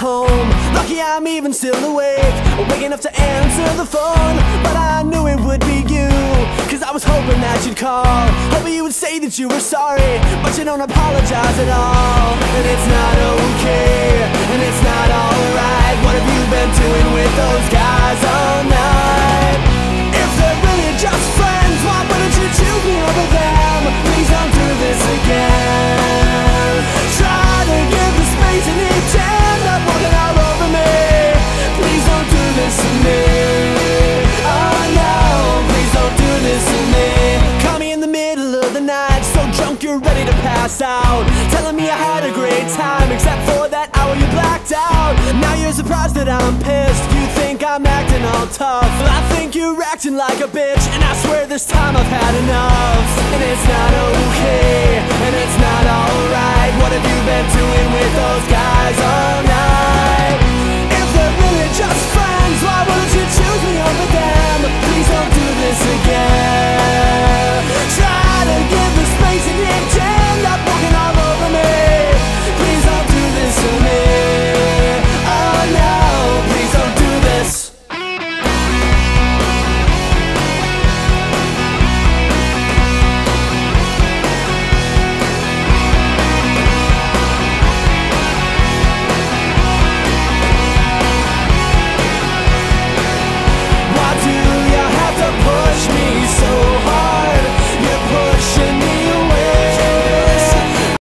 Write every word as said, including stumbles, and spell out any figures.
home. Lucky I'm even still awake, waking up to answer the phone. But I knew it would be you, cause I was hoping that you'd call, hoping you would say that you were sorry, but you don't apologize at all. And it's not okay, and it's not alright. What have you been doing with those guys all night? If they're really just friends, why wouldn't you choose me over them? Please don't do this again. Try to give the space and each end up walking all over me. Please don't do this to me. Oh no, please don't do this to me. Call me in the middle of the night, so drunk you're ready to pass out, telling me I had a great time, except for that hour you blacked out. Now you're surprised that I'm pissed, you think I'm acting all tough. Well, I think you're acting like a bitch, and I swear this time I've had enough. And it's not okay, and it's not alright. What have you been doing with those guys all